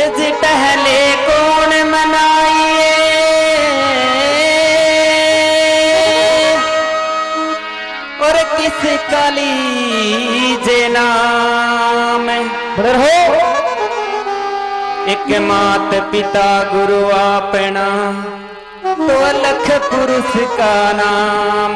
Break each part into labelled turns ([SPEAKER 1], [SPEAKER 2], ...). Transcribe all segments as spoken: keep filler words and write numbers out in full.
[SPEAKER 1] जी टहले कौन मनाइए, और किस काली जे नाम हो। एक मात पिता गुरु आपना, तो अलख पुरुष का नाम।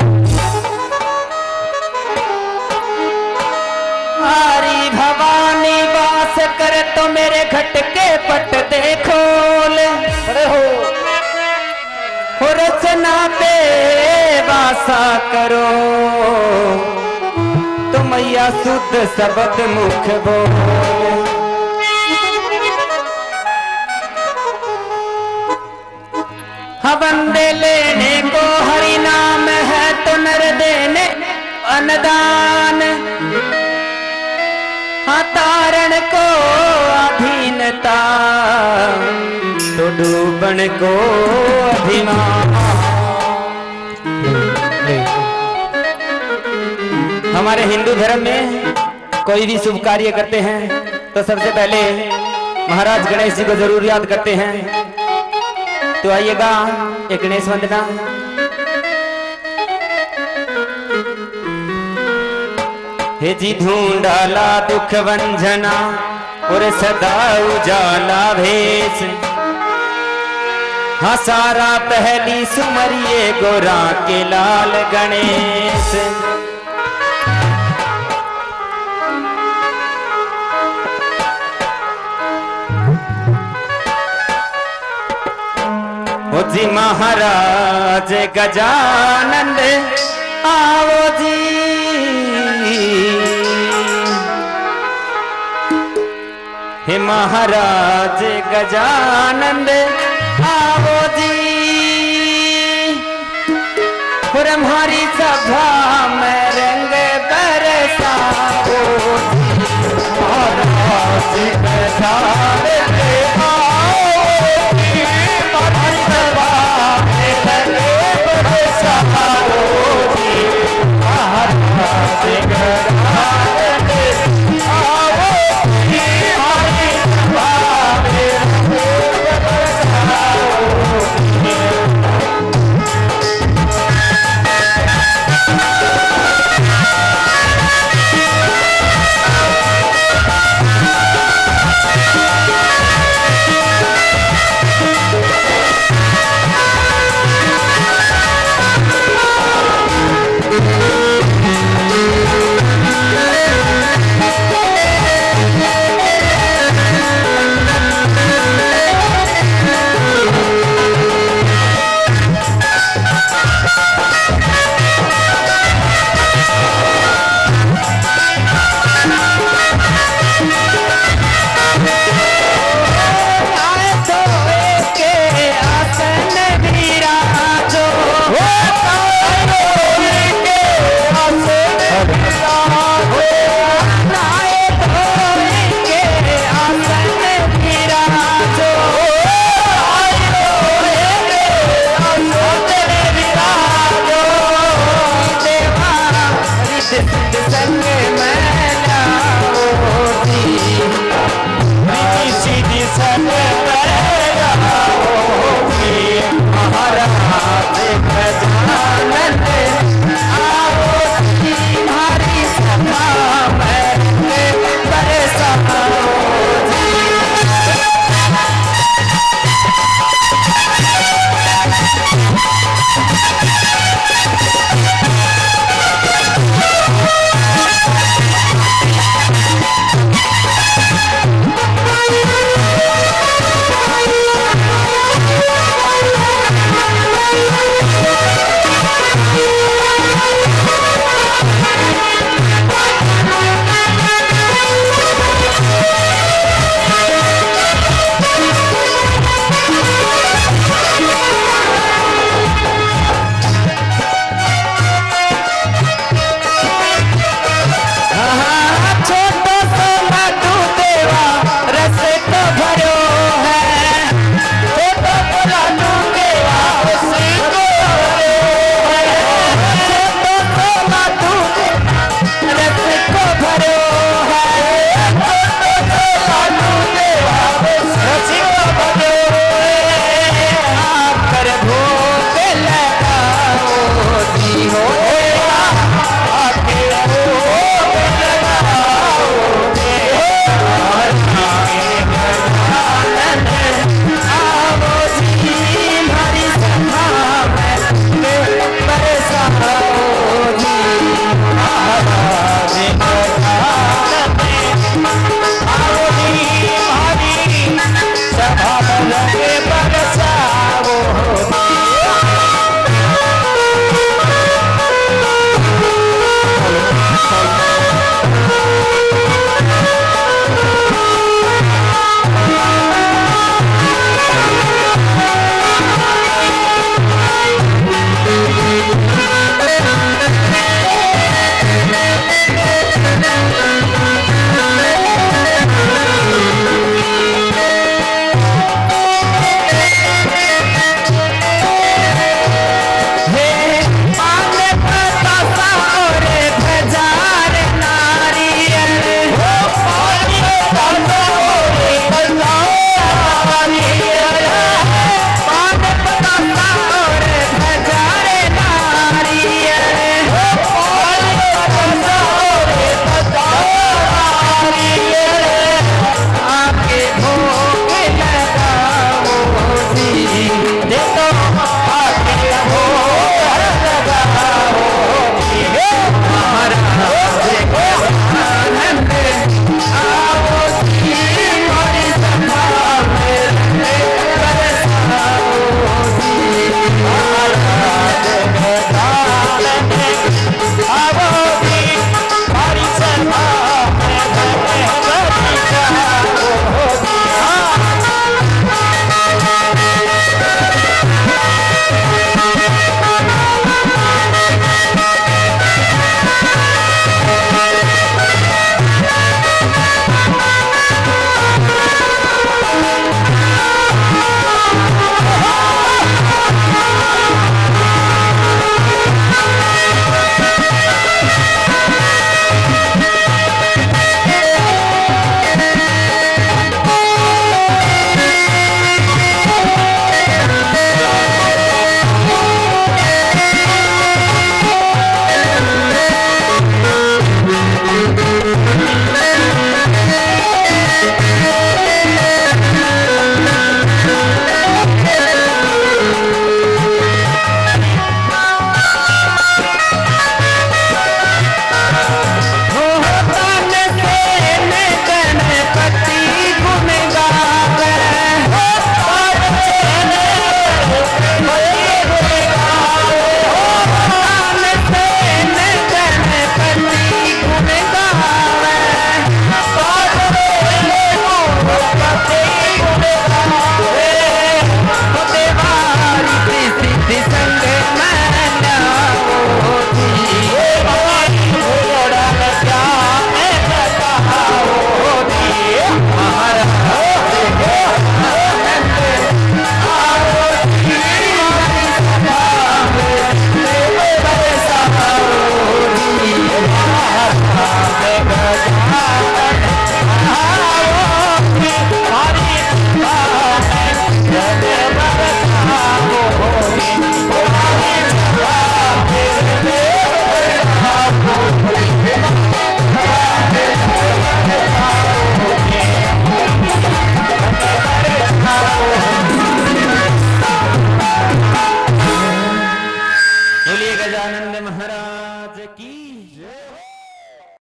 [SPEAKER 1] हरी भवानी वास कर तो मेरे घट के पट देखोल हो, रचना पे वासा करो तो मैया शुद्ध शब्द मुख बोल। बंदे लेने को हरि नाम है, तो नर देने अनदान। हाँ तारण को अधीनता, तो डूबन को अभिमान। हमारे हिंदू धर्म में कोई भी शुभ कार्य करते हैं तो सबसे पहले महाराज गणेश जी को जरूर याद करते हैं। तो आइएगा एक गणेश वंदना। हे जी ढूंढाला दुख वंजना, और सदा उजाला भेष। हाँ सारा पहली सुमरिए गोरा के लाल गणेश। ओ जी महाराज गजानंद आओ जी, हे महाराज गजानंद आओ जी। और हमारी सभा में